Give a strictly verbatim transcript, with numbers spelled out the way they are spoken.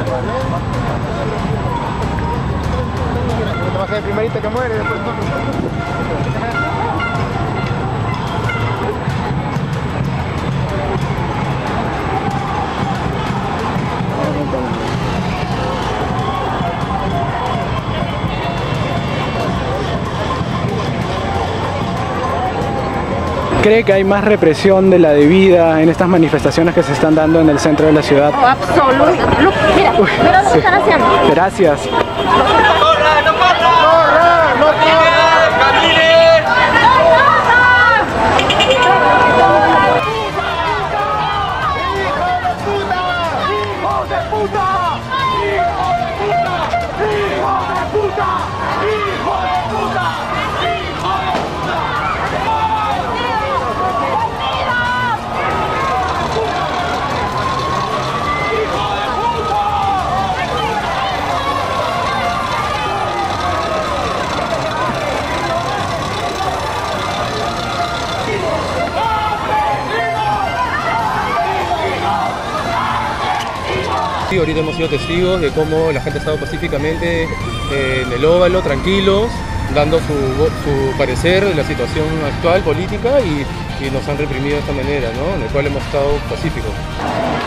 Va a ser el primerito que muere después. ¿Cree que hay más represión de la debida en estas manifestaciones que se están dando en el centro de la ciudad? Oh, absolutamente. Mira, mira lo que están haciendo. Gracias. Sí, ahorita hemos sido testigos de cómo la gente ha estado pacíficamente eh, en el óvalo, tranquilos, dando su, su parecer de la situación actual política y, y nos han reprimido de esta manera, ¿no? En el cual hemos estado pacíficos.